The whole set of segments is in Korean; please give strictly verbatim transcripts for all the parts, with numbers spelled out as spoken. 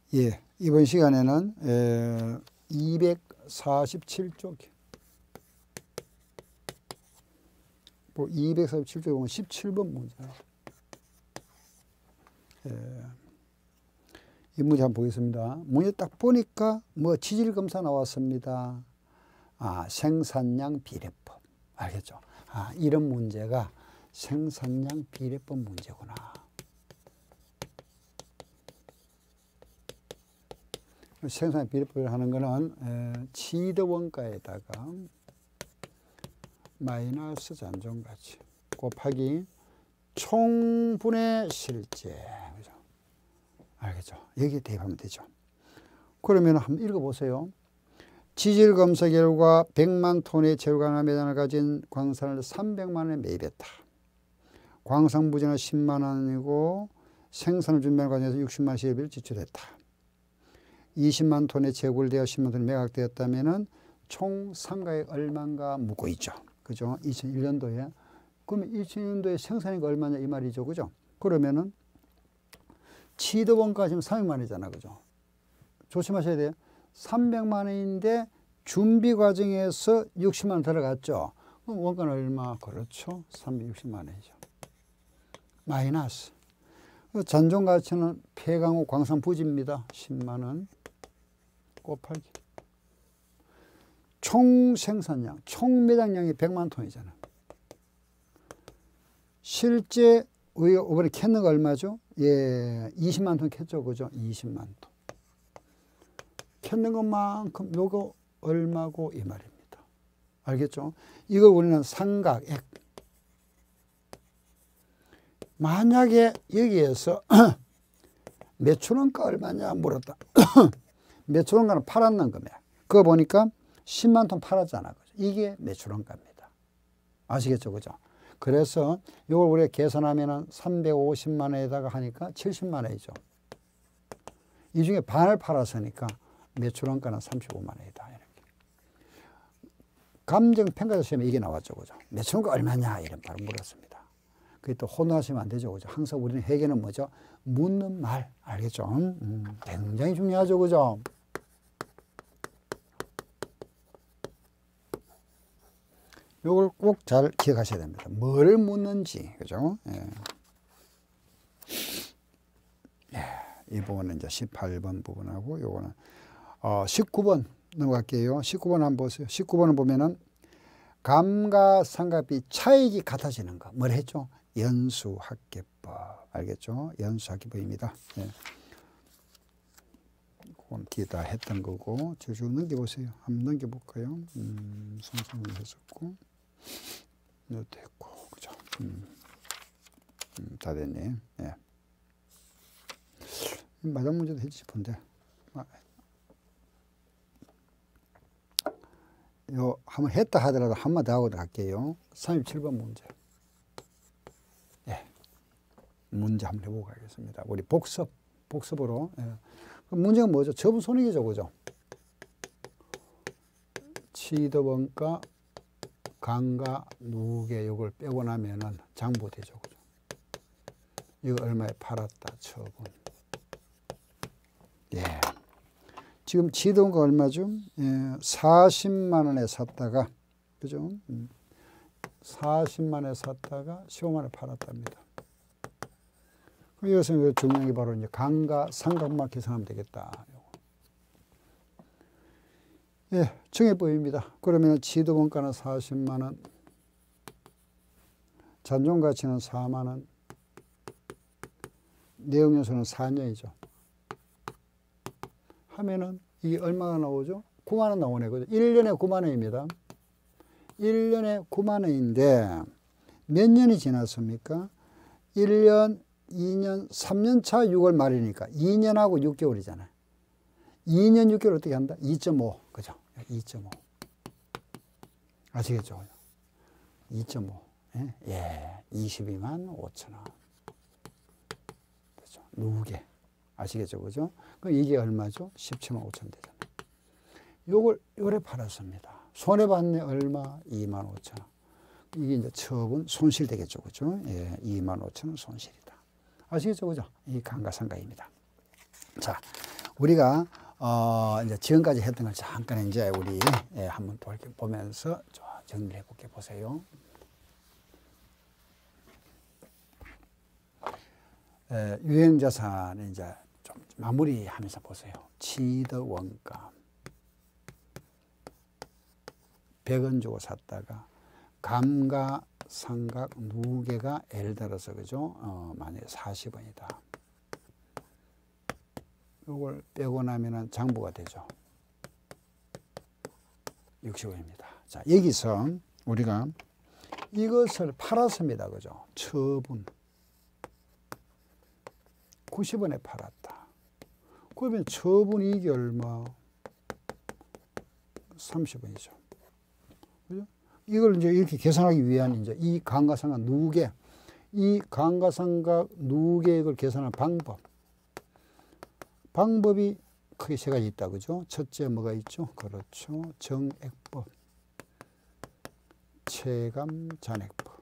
예, 이번 시간에는 에, 이백사십칠 쪽, 뭐 이백사십칠 쪽에 보면 십칠 번 문제. 예, 이 문제 한번 보겠습니다. 문제 딱 보니까 뭐 지질검사 나왔습니다. 아, 생산량 비례법. 알겠죠? 아, 이런 문제가 생산량 비례법 문제구나. 생산 비례법을 하는 거는 에, 지도원가에다가 마이너스 잔존가치 곱하기 총분의 실제. 그죠? 알겠죠? 여기에 대입하면 되죠. 그러면 한번 읽어보세요. 지질검사 결과 백만 톤의 재료강화 매장을 가진 광산을 삼백만 원에 매입했다. 광산부지는 십만 원이고 생산을 준비하는 과정에서 육십만 원 시세비를 지출했다. 이십만 톤의 재고되어 십만 톤이 매각되었다면 총 상가액 얼마인가 묻고 있죠. 그죠? 이천일 년도에. 그러면 이천일 년도에 생산액이 얼마냐 이 말이죠. 그죠? 그러면은 지도원가 지금 삼백만 원이잖아. 그죠? 조심하셔야 돼요. 삼백만 원인데 준비 과정에서 육십만 원 들어갔죠. 그럼 원가는 얼마? 그렇죠. 삼백육십만 원이죠. 마이너스. 잔존가치는 폐광호 광산 부지입니다. 십만 원. 곱하기 총 생산량, 총 매장량이 백만 톤이잖아. 실제 이번에 캤는 거 얼마죠? 예, 이십만 톤 캤죠, 그죠? 이십만 톤. 캤는 것만큼 요거 얼마고 이 말입니다. 알겠죠? 이걸 우리는 상가액. 만약에 여기에서 매출원가 얼마냐 물었다. 매출원가는 팔았는 겁니다. 그거 보니까 십만 톤 팔았잖아. 그죠? 이게 매출원가입니다. 아시겠죠? 그죠? 그래서 이걸 우리가 계산하면은 삼백오십만 원에다가 하니까 칠십만 원이죠. 이 중에 반을 팔았으니까 매출원가는 삼십오만 원이다. 이렇게. 감정평가자 시험에 이게 나왔죠. 그죠? 매출원가 얼마냐? 이런 바로 물었습니다. 그게 또 혼동하시면 안 되죠. 그죠? 항상 우리는 회계는 뭐죠? 묻는 말. 알겠죠? 음, 굉장히 중요하죠. 그죠? 요걸 꼭 잘 기억하셔야 됩니다. 뭐를 묻는지. 그죠? 예. 예, 이 부분은 이제 십팔 번 부분하고 요거는 어, 십구 번 넘어갈게요. 십구 번 한번 보세요. 십구 번을 보면은 감가상각비 차익이 같아지는 거. 뭘 했죠? 연수합계법. 알겠죠? 연수합계법입니다. 예. 그건 뒤에다 했던 거고. 쭉 넘겨보세요. 한번 넘겨볼까요? 음, 손상을 했었고. 이것도 했고. 그죠? 음, 음, 다 됐네. 예. 마지막 문제도 했지 싶은데. 아, 요, 한번 했다 하더라도 한 번 더 하고 갈게요. 삼십칠 번 문제. 예. 문제 한번 해보고 가겠습니다. 우리 복습, 복습으로. 예. 문제가 뭐죠? 저분 손익이죠, 그죠? 취득원가, 강가, 누계 요걸 빼고 나면은 장부되죠, 그죠? 이거 얼마에 팔았다, 처분. 예. 지금 취득원가 얼마죠? 예, 사십만 원에 샀다가, 그죠? 음. 사십만 원에 샀다가 십오만 원에 팔았답니다. 이것은 중요한 게 바로 이제 강가, 상각만 계산하면 되겠다. 예, 정해법입니다. 그러면 취득원가는 사십만 원, 잔존가치는 사만 원, 내용요소는 사 년이죠. 하면은 이게 얼마가 나오죠? 구만 원 나오네. 그죠? 일 년에 구만 원입니다. 일 년에 구만 원인데 몇 년이 지났습니까? 일 년, 이 년, 삼 년 차 유월 말이니까 이 년하고 육 개월이잖아요. 이 년 육 개월 어떻게 한다? 이 점 오. 그죠? 이 점 오. 아시겠죠? 이 점 오. 예, 예. 이십이만 오천 원. 그죠? 누게. 아시겠죠? 그죠? 그럼 이게 얼마죠? 십칠만 오천 되잖아요. 요걸, 요래 팔았습니다. 손해봤네, 얼마? 이만 오천 원. 이게 이제 처분 손실 되겠죠. 그죠? 예, 이만 오천 원 손실이다. 아시겠죠? 그죠? 이 감가상각입니다. 자, 우리가 어 이제 지금까지 했던 걸 잠깐 이제 우리 예, 한번 또 이렇게 보면서 정리해 볼게 보세요. 에, 유형자산을 이제 좀 마무리하면서 보세요. 취득 원가 백 원 주고 샀다가 감가상각 누계가 예를 들어서 그죠? 어, 만약에 사십 원이다. 이걸 빼고 나면은 장부가 되죠. 육십 원입니다. 자, 여기서 우리가 이것을 팔았습니다. 그죠? 처분. 구십 원에 팔았다. 그러면 처분 이익이 얼마? 삼십 원이죠. 그죠? 이걸 이제 이렇게 계산하기 위한 이제 이 감가상각 누계, 이 감가상각 누계액을 계산하는 방법. 방법이 크게 세 가지 있다. 그죠? 첫째 뭐가 있죠? 그렇죠. 정액법, 체감 잔액법,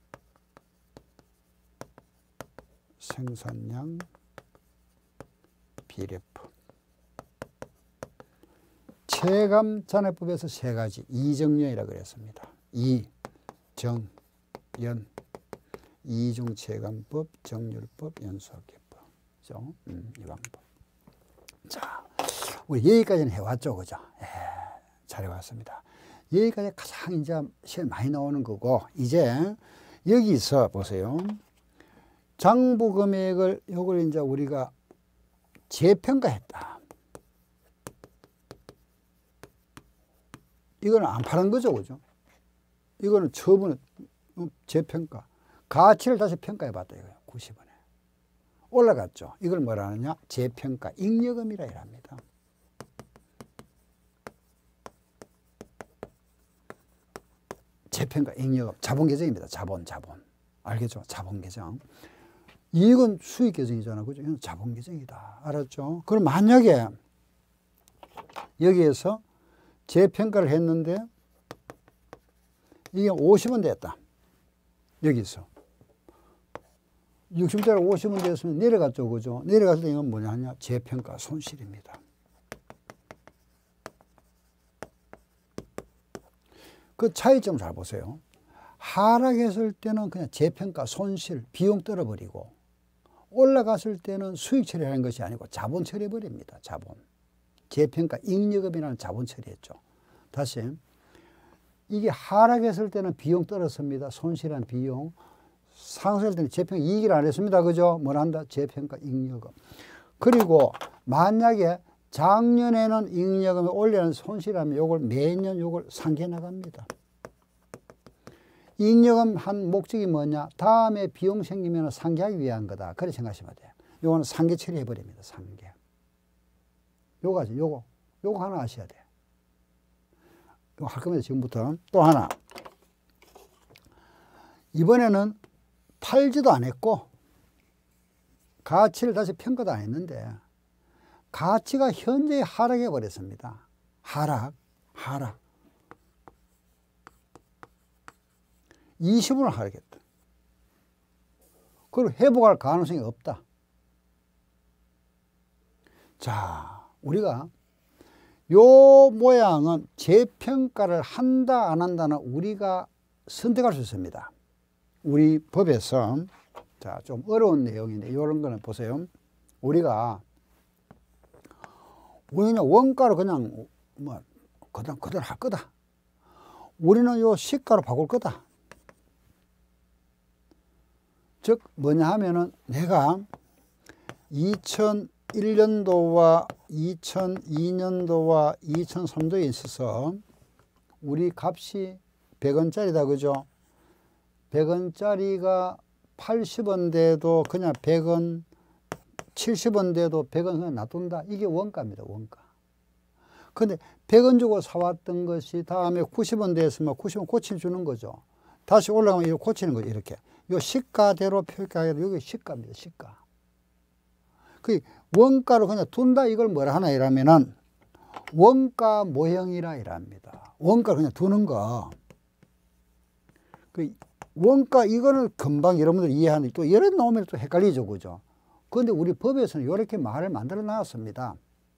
생산량 비례법. 체감 잔액법에서 세 가지 이정연이라고 그랬습니다. 이, 정, 연, 이중 체감법, 정률법, 연수학계법. 그죠? 음, 이 방법. 자, 우리 여기까지는 해왔죠, 그죠? 예, 잘 해왔습니다. 여기까지 가장 이제 시험 많이 나오는 거고, 이제 여기서 보세요. 장부 금액을 요걸 이제 우리가 재평가했다. 이거는 안 파는 거죠, 그죠? 이거는 처분은 재평가. 가치를 다시 평가해 봤다, 이거예요. 구십 원에. 올라갔죠. 이걸 뭐라 하느냐? 재평가, 잉여금이라 합니다. 재평가, 잉여금, 자본계정입니다. 자본, 자본. 알겠죠? 자본계정. 이익은 수익계정이잖아. 그죠? 이건 자본계정이다. 알았죠? 그럼 만약에 여기에서 재평가를 했는데 이게 오십 원 됐다. 여기서. 육십 원짜리 오십 원 됐으면 내려갔죠. 그죠? 내려갔을 때 이건 뭐냐 하냐? 재평가 손실입니다. 그 차이점 잘 보세요. 하락했을 때는 그냥 재평가 손실, 비용 떨어버리고 올라갔을 때는 수익 처리하는 것이 아니고 자본 처리해버립니다. 자본. 재평가 잉여금이라는 자본 처리했죠. 다시. 이게 하락했을 때는 비용 떨어집니다. 손실한 비용. 상승할 때는 재평가 이익을 안 했습니다. 그죠? 뭘 한다? 재평가 잉여금. 그리고 만약에 작년에는 잉여금이 올해는 손실하면 요걸 매년 요걸 상기해 나갑니다. 잉여금 한 목적이 뭐냐? 다음에 비용 생기면 상기하기 위한 거다. 그렇게 생각하시면 돼요. 요거는 상계 처리해 버립니다. 상계. 요거지, 요거. 요거 하나 아셔야 돼. 요거 할 겁니다. 지금부터. 또 하나. 이번에는 팔지도 안 했고 가치를 다시 평가도 안 했는데 가치가 현재 하락해 버렸습니다. 하락, 하락. 이십 원을 하락했다. 그리고 회복할 가능성이 없다. 자, 우리가 요 모양은 재평가를 한다 안 한다는 우리가 선택할 수 있습니다. 우리 법에서 자, 좀 어려운 내용인데 이런 거는 보세요. 우리가 우리는 원가로 그냥 뭐 그대로 그대로 할 거다. 우리는 요 시가로 바꿀 거다. 즉 뭐냐 하면은 내가 이천일 년도와 이천이 년도와 이천삼 년도에 있어서 우리 값이 백 원짜리다. 그죠? 백 원짜리가 팔십 원 돼도 그냥 백 원, 칠십 원 돼도 백 원 그냥 놔둔다. 이게 원가입니다. 원가. 근데 백 원 주고 사왔던 것이 다음에 구십 원 됐으면 구십 원 고쳐주는 거죠. 다시 올라가면 이거 고치는 거죠. 이렇게. 요 시가대로 표기하기로 여기 시가입니다. 시가. 그 원가로 그냥 둔다. 이걸 뭐라 하나 이러면은 원가 모형이라 이랍니다. 원가를 그냥 두는 거. 그 원가 이거는 금방 여러분들 이해하는 또 이런 나오면 또 헷갈리죠. 그죠? 그런데 우리 법에서는 이렇게 말을 만들어 놨습니다.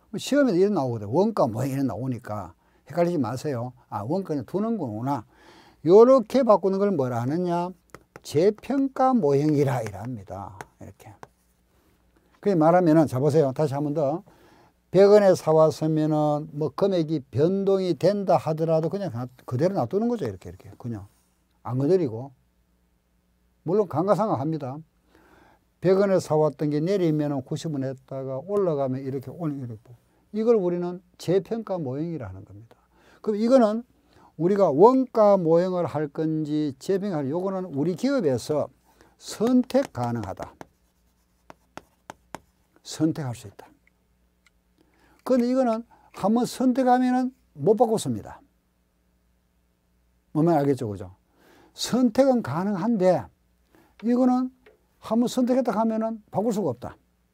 시험에도 이런 나오거든. 원가 모형 이런 나오니까 헷갈리지 마세요. 아, 원가는 두는 거구나. 요렇게 바꾸는 걸 뭐라 하느냐? 재평가 모형이라 이랍니다. 이렇게. 그 말하면은, 자, 보세요. 다시 한 번 더. 백 원에 사왔으면은 뭐 금액이 변동이 된다 하더라도 그냥 그대로 놔두는 거죠. 이렇게, 이렇게. 그냥. 안 건드리고. 물론 감가상각합니다. 백 원에 사왔던 게 내리면은 구십 원 했다가 올라가면 이렇게 오는 이렇게. 이걸 우리는 재평가 모형이라 는 겁니다. 그럼 이거는 우리가 원가 모형을 할 건지 재평가, 요거는 우리 기업에서 선택 가능하다. 선택할 수 있다. 그런데 이거는 한번 선택하면은 못 바꿨습니다. 뭔 말 알겠죠? 그죠? 선택은 가능한데 이거는 한번 선택했다 하면은 바꿀 수가 없다.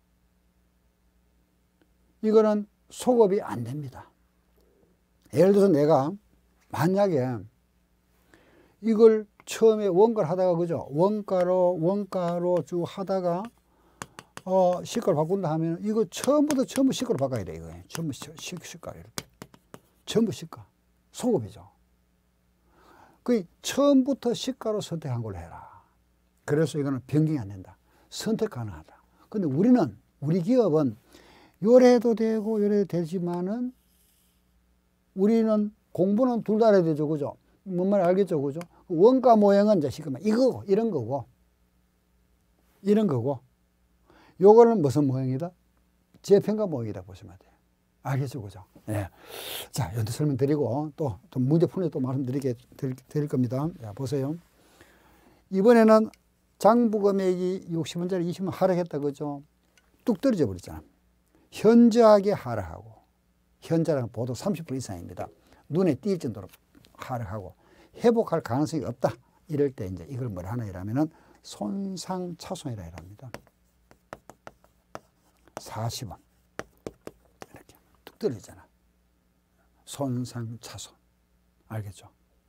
이거는 소급이 안 됩니다. 예를 들어서 내가 만약에 이걸 처음에 원가를 하다가, 그죠? 원가로, 원가로 쭉 하다가, 어, 시가로 바꾼다 하면, 이거 처음부터 전부 시가로 바꿔야 돼, 이거. 전부 시, 시, 시가, 이렇게. 전부 시가. 소급이죠. 그, 처음부터 시가로 선택한 걸로 해라. 그래서 이거는 변경이 안 된다. 선택 가능하다. 근데 우리는, 우리 기업은 요래도 되고, 요래도 되지만은, 우리는 공부는 둘 다 해야 되죠. 그죠? 뭔 말 알겠죠? 그죠? 원가 모형은 이제 시그마 이거고, 이런 거고, 이런 거고, 요거는 무슨 모형이다? 재평가 모형이다 보시면 돼요. 알겠죠? 그죠? 예. 자, 연대 설명 드리고, 또, 또 문제 풀이 또 말씀드리게, 드릴, 드릴 겁니다. 자, 보세요. 이번에는 장부 금액이 육십 원짜리 이십 원 하락했다. 그죠? 뚝 떨어져 버렸잖아. 현저하게 하락하고, 현저하게 보통 삼십 퍼센트 이상입니다. 눈에 띌 정도로 하락하고 회복할 가능성이 없다. 이럴 때 이제 이걸 뭐라 하나 이라면은 손상차손이라 합니다. 사십 원. 이렇게 뚝 떨어지잖아. 손상차손. 알겠죠?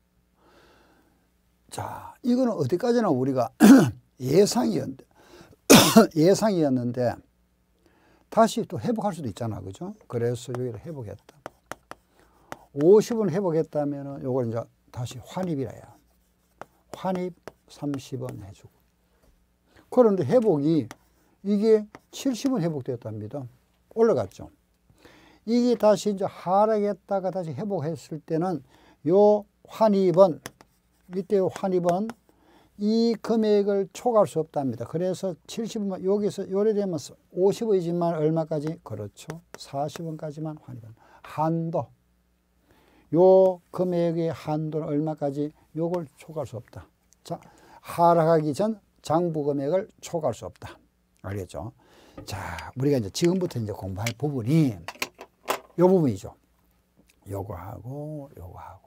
자, 이거는 어디까지나 우리가 예상이었는데, 예상이었는데, 다시 또 회복할 수도 있잖아. 그죠? 그래서 여기를 회복했다. 오십 원 회복했다면 요걸 이제 다시 환입이라 해요. 환입 삼십 원 해주고. 그런데 회복이 이게 칠십 원 회복됐답니다. 올라갔죠. 이게 다시 이제 하락했다가 다시 회복했을 때는 요 환입은, 이때 환입은 이 금액을 초과할 수 없답니다. 그래서 칠십 원, 여기서 요래되면 오십 원이지만 얼마까지? 그렇죠. 사십 원까지만 환입은. 한도. 요 금액의 한도는 얼마까지? 요걸 초과할 수 없다. 자, 하락하기 전 장부 금액을 초과할 수 없다. 알겠죠? 자, 우리가 이제 지금부터 이제 공부할 부분이 요 부분이죠. 요거하고, 요거하고.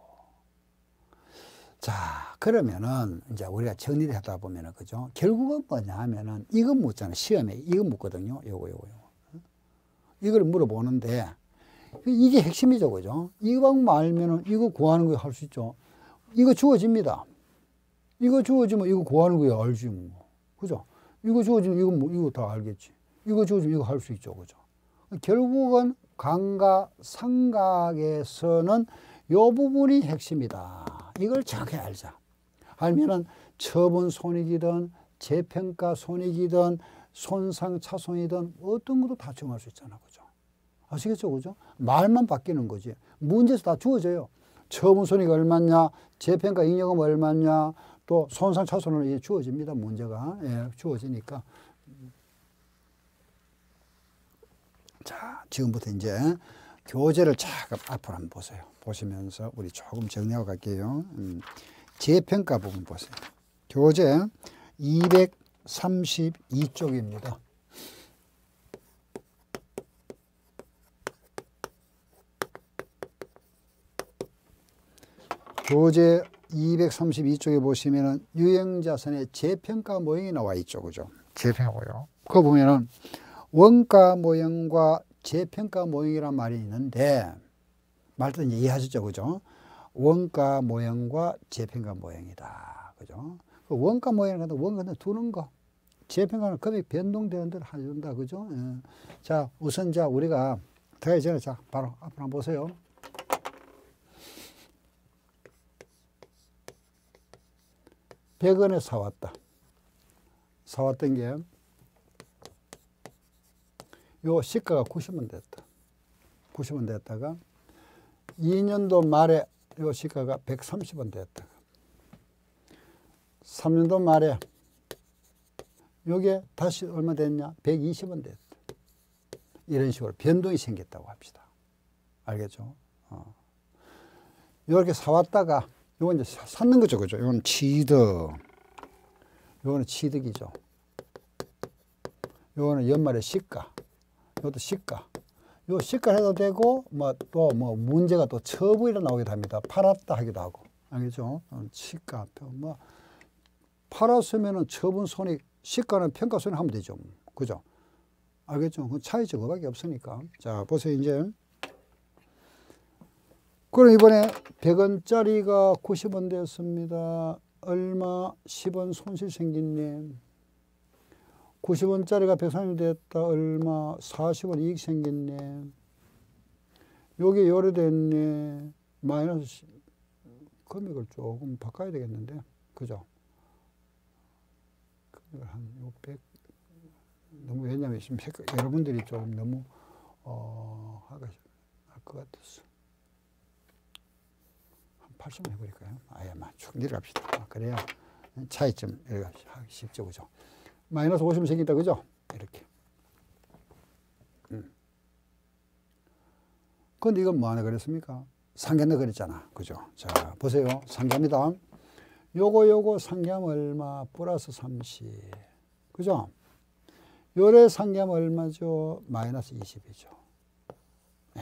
자, 그러면은 이제 우리가 정리를 하다 보면은, 그죠? 결국은 뭐냐 하면은 이건 묻잖아요. 시험에 이건 묻거든요. 요거, 요거, 요거. 이걸 물어보는데, 이게 핵심이죠. 그죠? 이 방법 알면은 이거 구하는 거 할 수 있죠. 이거 주어집니다. 이거 주어지면 이거 구하는 거 알지 뭐. 그죠? 이거 주어지면 이거 뭐, 이거 다 알겠지. 이거 주어지면 이거 할 수 있죠. 그죠? 결국은 감가상각에서는 요 부분이 핵심이다. 이걸 정확히 알자. 알면은 처분 손익이든 재평가 손익이든 손상차손이든 어떤 것도 다 정할 수 있잖아. 그죠? 아시겠죠? 그죠? 말만 바뀌는 거지. 문제에서 다 주어져요. 처분 손익이 얼마냐, 재평가 잉여금 얼마냐, 또 손상차손은 주어집니다. 문제가. 예, 주어지니까. 자, 지금부터 이제 교재를 쫙 앞으로 한번 보세요. 보시면서 우리 조금 정리하고 갈게요. 음, 재평가 부분 보세요. 교재 이백삼십이 쪽입니다. 교재 이백삼십이 쪽에 보시면은 유형자산의 재평가 모형이 나와 있죠. 그죠? 재평가 모형. 그거 보면은 원가 모형과 재평가 모형이란 말이 있는데, 말도 이제 이해하셨죠? 그죠? 원가 모형과 재평가 모형이다. 그죠? 그 원가 모형은 원가는 두는 거. 재평가는 금액 변동되는 대로 해준다. 그죠? 예. 자, 우선 자, 우리가 들어가기 전에 자, 바로 앞으로 한번 보세요. 백 원에 사왔다. 사왔던 게, 요 시가가 구십 원 됐다. 구십 원 됐다가, 이 년도 말에 요 시가가 백삼십 원 됐다가, 삼 년도 말에 요게 다시 얼마 됐냐? 백이십 원 됐다. 이런 식으로 변동이 생겼다고 합시다. 알겠죠? 어. 요렇게 사왔다가, 요건 이제 샀는 거죠. 그죠? 요건 취득. 요거는 취득이죠. 요거는 연말에 시가. 요것도 시가. 요 시가 해도 되고, 뭐, 또 뭐, 문제가 또 처분이라 나오기도 합니다. 팔았다 하기도 하고. 알겠죠? 시가. 뭐, 팔았으면은 처분 손익, 시가는 평가 손익 하면 되죠. 그죠? 알겠죠? 그 차이점 그밖에 없으니까. 자, 보세요, 이제. 그럼 이번에 백 원짜리가 구십 원 됐습니다. 얼마? 십 원 손실 생겼네. 구십 원짜리가 백삼십 원 됐다. 얼마? 사십 원 이익 생겼네. 요게 요래 됐네. 마이너스 금액을 조금 바꿔야 되겠는데. 그죠? 금액을 한 백. 너무 왜냐면 지금 여러분들이 좀 너무 어 하가 할 것 같았어. 한 팔십 원 해버릴까요? 아예 쭉 내려갑시다. 그래야 차이점 하기 쉽죠, 그죠? 마이너스 오십 원 생긴다, 그죠? 이렇게. 음. 근데 이건 뭐 하나 그랬습니까? 상계한다 그랬잖아, 그죠? 자, 보세요. 상계합니다. 요거 요거 상계하면 얼마? 플러스 삼십. 그죠? 요래 상계하면 얼마죠? 마이너스 이십이죠. 네.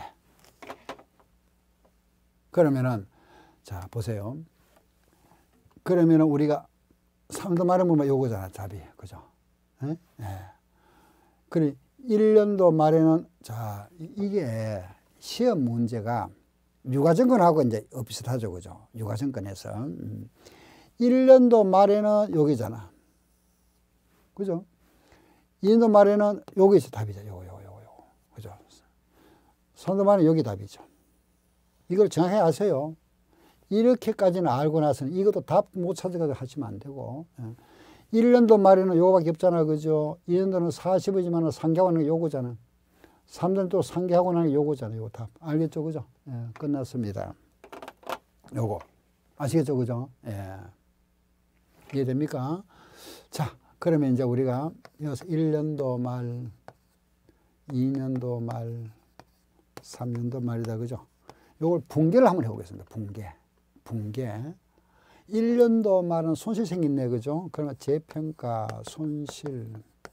그러면은, 자, 보세요. 그러면은 우리가 삼 도 말하면 요거잖아, 답이. 그죠? 네? 네. 그래, 일 년도 말에는, 자, 이게 시험 문제가 유가증권하고 이제 비슷하죠. 그죠? 유가증권에서. 음. 일 년도 말에는 여기잖아. 그죠? 이 년도 말에는 여기 있어 답이죠. 요거, 요거, 요거, 요거. 그죠? 삼 년도 말에는 여기 답이죠. 이걸 정확히 아세요. 이렇게까지는 알고 나서는 이것도 답 못 찾아가지고 하시면 안 되고. 일 년도 말에는 요거밖에 없잖아. 그죠? 이 년도는 사십이지만 상계하고 나는 요거잖아. 삼 년도 또 상계하고 나는 요거잖아. 요거 답. 알겠죠? 그죠? 예, 끝났습니다. 요거. 아시겠죠? 그죠? 예. 이해됩니까? 자, 그러면 이제 우리가 여기서 일 년도 말, 이 년도 말, 삼 년도 말이다. 그죠? 요걸 분계를 한번 해보겠습니다. 분계. 분계. 일 년도 말은 손실 생겼네. 그죠? 그러면 재평가 손실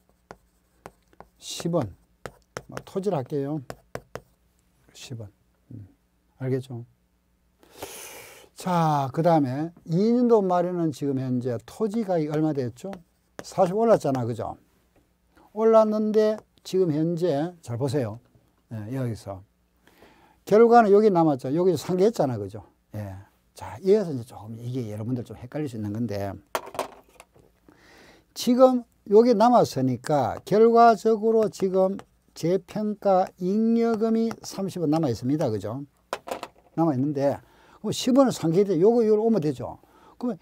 십 원. 뭐 토지를 할게요. 십 원. 음, 알겠죠? 자, 그 다음에 이 년도 말에는 지금 현재 토지 가격이 얼마 됐죠? 사십 올랐잖아. 그죠? 올랐는데 지금 현재 잘 보세요. 예, 여기서 결과는 여기 남았죠. 여기 상계했잖아. 그죠? 예. 자, 이어서 이제 조금 이게 여러분들 좀 헷갈릴 수 있는 건데 지금 여기 남았으니까 결과적으로 지금 재평가 잉여금이 삼십 원 남아 있습니다. 그죠? 남아 있는데 그럼 십 원을 상계돼. 요거 요걸 오면 되죠. 그러면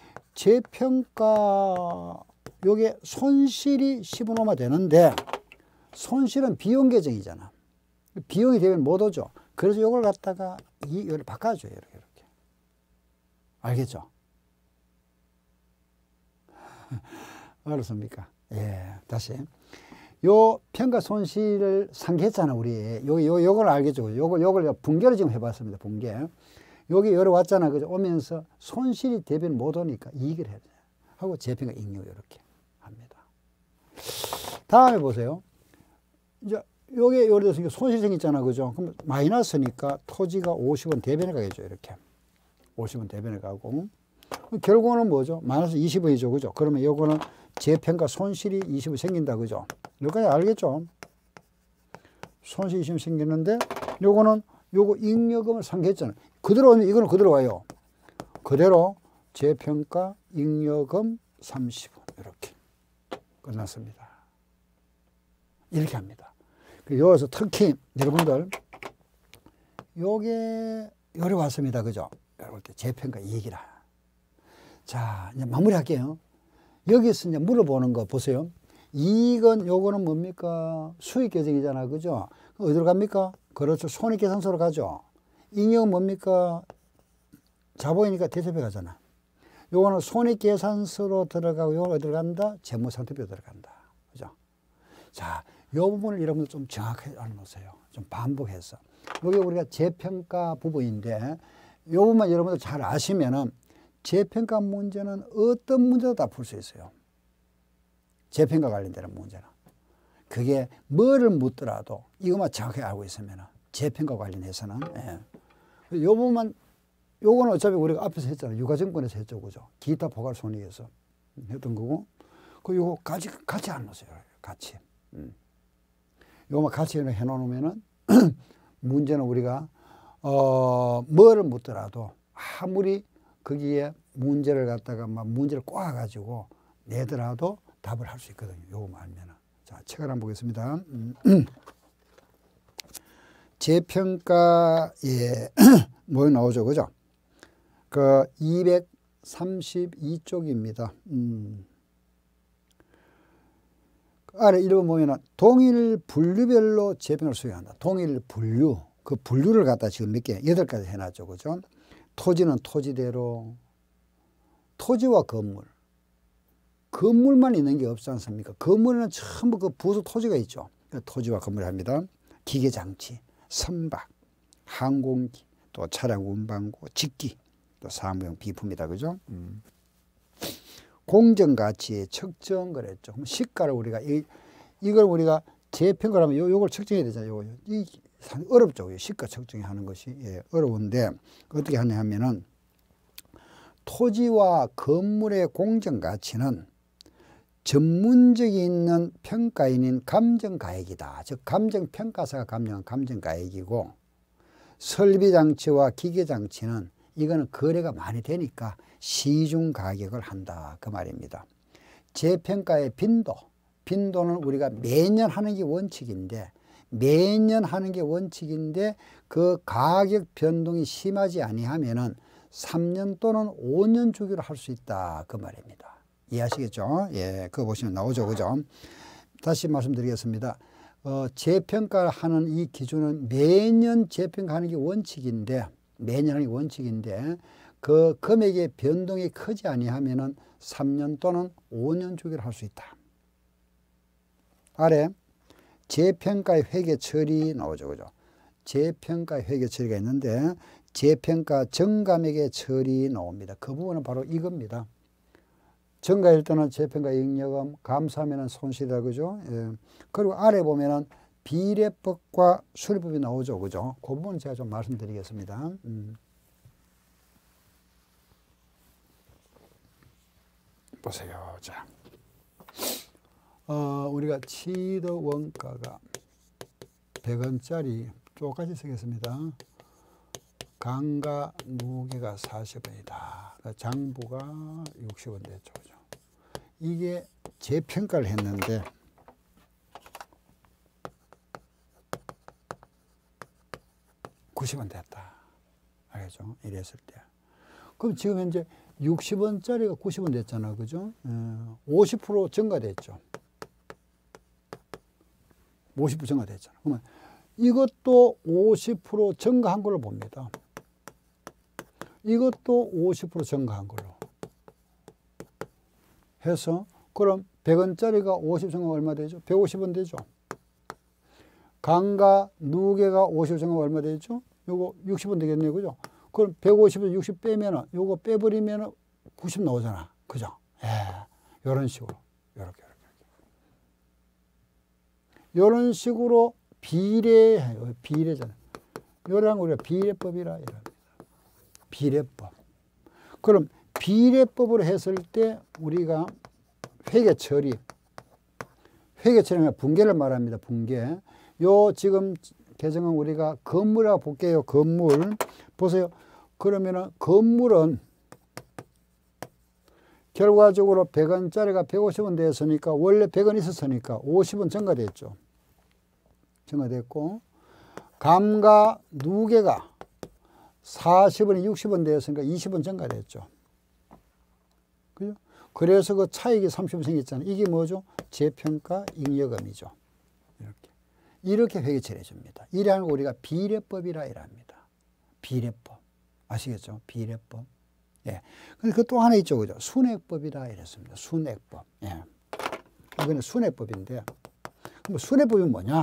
재평가 요게 손실이 십 원 오면 되는데 손실은 비용 계정이잖아. 비용이 되면 못 오죠. 그래서 요걸 갖다가 이 요를 바꿔줘요. 이렇게 이렇게. 알겠죠? 알았습니까? 예. 다시. 요 평가 손실을 상계했잖아, 우리. 요, 요, 요걸 알겠죠? 요걸, 요걸 분계를 지금 해봤습니다. 분계. 여기 열어 왔잖아. 그죠? 오면서 손실이 대비를 못 오니까 이익을 해야 돼. 하고 재평가 잉여 이렇게 합니다. 다음에 보세요. 이제 요게 예를 들어서 손실 생겼잖아. 그죠? 그럼 마이너스니까 토지가 오십 원 대변에 가겠죠. 이렇게. 오십 원 대변에 가고. 결국은 뭐죠? 마이너스 이십 원이죠. 그죠? 그러면 요거는 재평가 손실이 이십 원 생긴다. 그죠? 여기까지 알겠죠? 손실 이십 원 생겼는데 요거는 요거 잉여금을 상계했잖아요. 그대로 오면 이거는 그대로 와요. 그대로 재평가 잉여금 삼십 원 이렇게 끝났습니다. 이렇게 합니다. 여기서 특히 여러분들 요게 요래 왔습니다. 그죠? 요럴 때 재평가 얘기라. 자, 이제 마무리 할게요. 여기서 이제 물어보는 거 보세요. 이익은 요거는 뭡니까? 수익 계정이잖아. 그죠? 어디로 갑니까? 그렇죠. 손익계산서로 가죠. 잉여는 뭡니까? 자본이니까 대체표 가잖아. 요거는 손익계산서로 들어가고 요건 어디로 간다? 재무상태표로 들어간다. 그죠? 자, 요 부분을 여러분들 좀 정확하게 알아놓으세요. 좀 반복해서. 여기 우리가 재평가 부분인데 요 부분만 여러분들 잘 아시면은 재평가 문제는 어떤 문제도 다 풀 수 있어요. 재평가 관련되는 문제는. 그게 뭐를 묻더라도 이것만 정확하게 알고 있으면 재평가 관련해서는 예. 요 부분만 요거는 어차피 우리가 앞에서 했잖아요. 유가증권에서 했죠. 그죠? 기타 포괄손익에서 했던 거고. 그 요거 같이 같이 안 넣으세요. 같이. 음. 요거만 같이 해 놓으면은 문제는 우리가 어 뭐를 묻더라도 아무리 거기에 문제를 갖다가 막 문제를 꼬아가지고 내더라도 답을 할 수 있거든요. 요거만 알면은. 자, 책을 한번 보겠습니다. 음. 재평가에 뭐 나오죠, 그죠? 그 이백삼십이 쪽입니다. 음. 아래 일번 보면은 동일 분류별로 재평을 수행한다. 동일 분류. 그 분류를 갖다 지금 몇 개, 여덟 가지 해놨죠, 그죠? 토지는 토지대로, 토지와 건물. 건물만 있는 게 없지 않습니까? 건물에는 전부 그 부수 토지가 있죠. 토지와 건물을 합니다. 기계장치, 선박, 항공기, 또 차량 운반고, 직기, 또 사무용 비품이다. 그죠? 음. 공정가치의 측정 그랬죠. 그럼 시가를 우리가, 이, 이걸 우리가 재평가를 하면 요, 요걸 측정해야 되잖아요. 요, 이, 어렵죠. 시가 측정하는 것이. 예, 어려운데, 어떻게 하냐 하면은, 토지와 건물의 공정가치는 전문적이 있는 평가인인 감정가액이다. 즉 감정평가사가 감정한 감정가액이고 설비장치와 기계장치는 이거는 거래가 많이 되니까 시중가격을 한다. 그 말입니다. 재평가의 빈도. 빈도는 우리가 매년 하는 게 원칙인데 매년 하는 게 원칙인데 그 가격 변동이 심하지 아니하면은 삼 년 또는 오 년 주기로 할 수 있다. 그 말입니다. 이해하시겠죠? 예, 그거 보시면 나오죠. 그죠? 다시 말씀드리겠습니다. 어, 재평가하는 이 기준은 매년 재평가하는 게 원칙인데, 매년 하는 게 원칙인데, 그 금액의 변동이 크지 아니하면은 삼 년 또는 오 년 주기로 할 수 있다. 아래, 재평가의 회계 처리 나오죠. 그죠? 재평가의 회계 처리가 있는데, 재평가 정감액의 처리 나옵니다. 그 부분은 바로 이겁니다. 정가일 때는 재평가 잉여금, 감사하면 손실이다. 그죠? 예. 그리고 아래 보면은 비례법과 수리법이 나오죠. 그죠? 그 부분 제가 좀 말씀드리겠습니다. 음. 보세요. 자. 어, 우리가 치드 원가가 백 원짜리 똑같이 쓰겠습니다. 강가 무게가 사십 원이다. 장부가 육십 원 됐죠. 그죠? 이게 재평가를 했는데 구십 원 됐다. 알겠죠? 이랬을 때. 그럼 지금 현재 육십 원짜리가 구십 원 됐잖아. 그죠? 오십 퍼센트 증가됐죠. 오십 퍼센트 증가됐잖아. 그러면 이것도 오십 퍼센트 증가한 걸로 봅니다. 이것도 오십 퍼센트 증가한 걸로 해서 그럼 백 원짜리가 오십 증가 얼마 되죠? 백오십 원 되죠. 강가 누계가 오십 증가 얼마 되죠? 요거 육십 원 되겠네요. 그죠? 그럼 백오십에서 육십 빼면은 요거 빼버리면은 구십 나오잖아. 그죠? 예. 요런 식으로. 요렇게, 요렇게. 요런 식으로 비례해요. 비례잖아요. 요런 우리가 비례법이라 이랍니다. 비례법. 그럼 비례법으로 했을 때 우리가 회계 처리, 회계 처리는 분계를 말합니다. 분계. 요 지금 개정은 우리가 건물이라고 볼게요. 건물. 보세요. 그러면은 건물은 결과적으로 백 원짜리가 백오십 원 되었으니까 원래 백 원 있었으니까 오십 원 증가됐죠. 증가됐고 감과 누계가 사십 원이 육십 원 되었으니까 이십 원 증가됐죠. 그죠? 그래서 그 차익이 삼십 원 생겼잖아요. 이게 뭐죠? 재평가 잉여금이죠. 이렇게. 이렇게 회계 처리해 줍니다. 이래하는 거 우리가 비례법이라 이랍니다. 비례법. 아시겠죠? 비례법. 예. 근데 그 또 하나 있죠. 그죠? 순액법이라 이랬습니다. 순액법. 예. 이거는 순액법인데, 그럼 순액법이 뭐냐?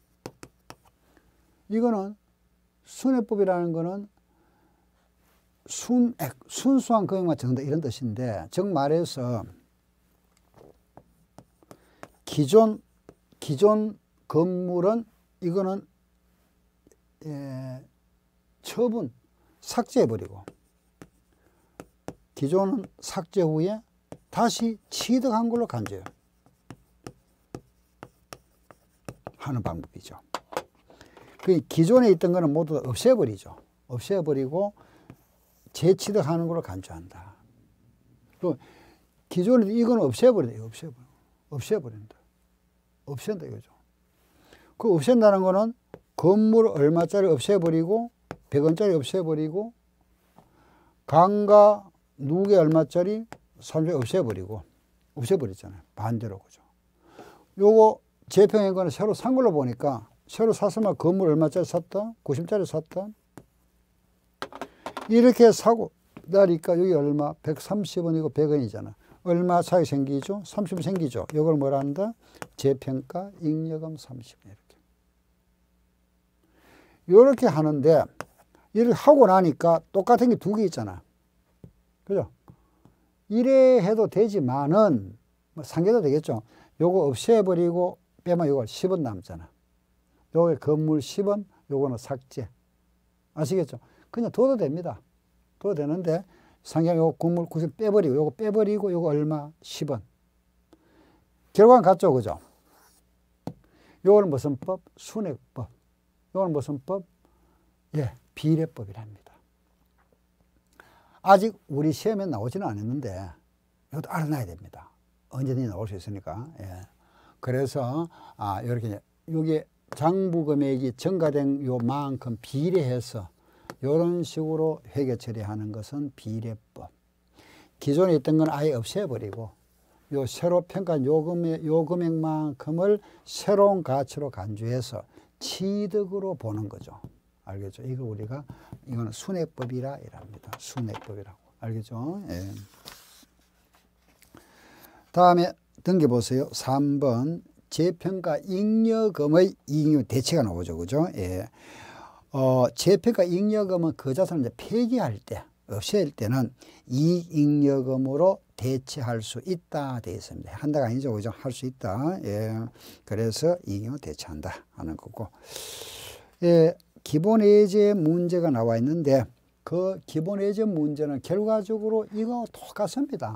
이거는 순액법이라는 거는 순액, 순수한 금액만 적는다 이런 뜻인데, 즉 말해서 기존 기존 건물은 이거는 예, 처분 삭제해버리고 기존은 삭제 후에 다시 취득한 걸로 간주해요. 하는 방법이죠. 그 기존에 있던 거는 모두 없애버리죠. 없애버리고 재취득하는 걸로 간주한다. 또 기존에 이건 없애버린다. 없애버려. 없애버린다. 없앤다 이거죠. 그 없앤다는 거는 건물 얼마짜리 없애버리고 백 원짜리 없애버리고 강과 누계 얼마짜리 삼십 없애버리고 없애버렸잖아요. 반대로 그죠. 요거 재평인 거는 새로 산 걸로 보니까 새로 샀으면 건물 얼마짜리 샀다? 구십 짜리 샀다? 이렇게 사고 나니까 여기 얼마? 백삼십 원이고 백 원이잖아. 얼마 차이 생기죠? 삼십 원 생기죠. 이걸 뭐라 한다? 재평가 잉여금 삼십 원 이렇게. 이렇게 하는데 이렇게 하고 나니까 똑같은 게 두 개 있잖아. 그죠? 이래 해도 되지만은 뭐 상계도 되겠죠. 요거 없애버리고 빼면 요거 십 원 남잖아. 요게 건물 십 원, 요거는 삭제. 아시겠죠? 그냥 둬도 됩니다. 둬도 되는데 상경 요거 건물 구십 원 빼버리고 요거 빼버리고 요거 얼마? 십 원. 결과는 같죠, 그죠? 요거는 무슨 법? 순액법. 요거는 무슨 법? 예, 비례법이랍니다. 아직 우리 시험에 나오지는 않았는데 이것도 알아놔야 됩니다. 언제든지 나올 수 있으니까. 예. 그래서 아 이렇게 여기 장부 금액이 증가된 요만큼 비례해서 이런 식으로 회계 처리하는 것은 비례법. 기존에 있던 건 아예 없애버리고 요 새로 평가한 요 금액, 요 금액만큼을 새로운 가치로 간주해서 취득으로 보는 거죠. 알겠죠? 이거 우리가 이거는 순액법이라 이랍니다. 순액법이라고. 알겠죠? 예. 다음에 등기 보세요. 삼 번 재평가 잉여금의 이익 대체가 나오죠. 그죠? 예. 어, 재평가 잉여금은 그 자산을 이제 폐기할 때, 없앨 때는 이익잉여금으로 대체할 수 있다 되어 있습니다. 한다가 아니죠. 그죠? 할 수 있다. 예. 그래서 이익을 대체한다 하는 거고. 예. 기본예제 문제가 나와 있는데 그 기본예제 문제는 결과적으로 이거 똑같습니다.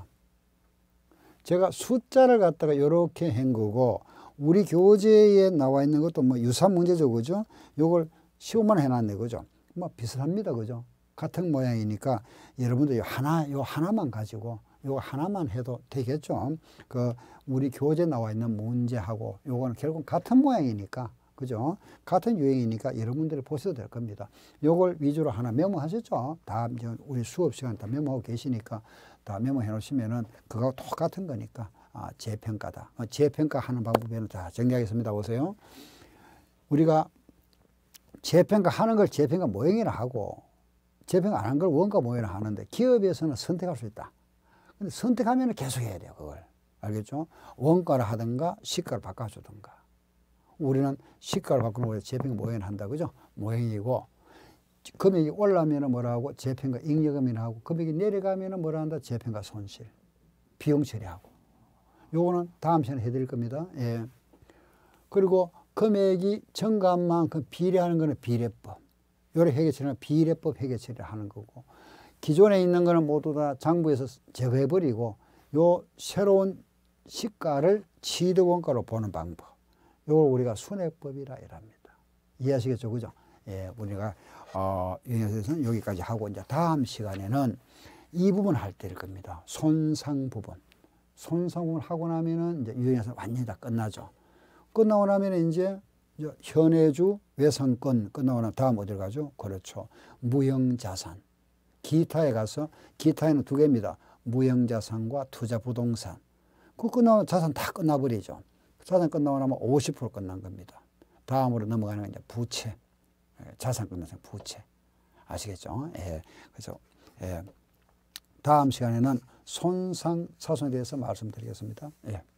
제가 숫자를 갖다가 이렇게 한 거고 우리 교재에 나와 있는 것도 뭐 유사한 문제죠. 그죠? 요걸 시험만 해놨네. 그죠? 뭐 비슷합니다. 그죠? 같은 모양이니까 여러분들 요 하나, 요 하나만 가지고 요 하나만 해도 되겠죠? 그 우리 교재에 나와 있는 문제하고 요거는 결국 같은 모양이니까 그죠? 같은 유형이니까 여러분들이 보셔도 될 겁니다. 요걸 위주로 하나 메모하셨죠? 다 우리 수업 시간 다 메모하고 계시니까 다 메모해 놓으시면은 그거하고 똑같은 거니까 아, 재평가다. 어, 재평가하는 방법에는 다 정리하겠습니다. 보세요. 우리가 재평가하는 걸 재평가 모형이라 하고 재평가 안 한 걸 원가 모형이라 하는데 기업에서는 선택할 수 있다. 근데 선택하면 계속 해야 돼요. 그걸. 알겠죠? 원가를 하든가 시가를 바꿔주든가. 우리는 시가를 바꾸는 거에 재평가 모형을 한다. 그죠? 모형이고, 금액이 올라가면 뭐라 하고, 재평가 잉여금이라 하고, 금액이 내려가면 뭐라 한다? 재평가 손실. 비용 처리하고. 요거는 다음 시간에 해드릴 겁니다. 예. 그리고 금액이 증가한 만큼 비례하는 거는 비례법. 요래 회계 처리는 비례법 회계 처리를 하는 거고, 기존에 있는 거는 모두 다 장부에서 제거해버리고, 요 새로운 시가를 취득원가로 보는 방법. 이걸 우리가 순액법이라 이랍니다. 이해하시겠죠? 그죠? 예, 우리가, 어, 유형에서는 여기까지 하고, 이제 다음 시간에는 이 부분 할 때일 겁니다. 손상 부분. 손상 부분을 하고 나면은 이제 유형에서 완전히 다 끝나죠. 끝나고 나면은 이제 현해주 외상권 끝나고 난 다음 어디로 가죠? 그렇죠. 무형자산. 기타에 가서 기타에는 두 개입니다. 무형자산과 투자부동산. 그 끝나면 자산 다 끝나버리죠. 자산 끝나고 나면 오십 퍼센트 끝난 겁니다. 다음으로 넘어가는 건 이제 부채. 자산 끝나서 부채. 아시겠죠? 예. 그래서 예. 다음 시간에는 손상, 사손에 대해서 말씀드리겠습니다. 예.